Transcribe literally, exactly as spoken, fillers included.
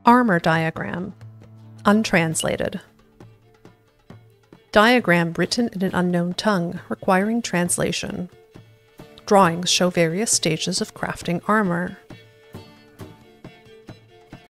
Armor diagram. Untranslated. Diagram written in an unknown tongue, requiring translation. Drawings show various stages of crafting armor.